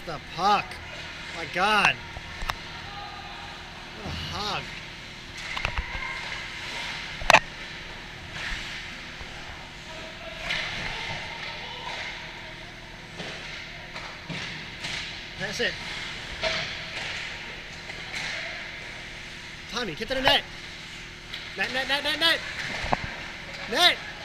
the puck. My God. What a hog. That's it. Tommy, get to the net. Net, net, net, net, net. Net.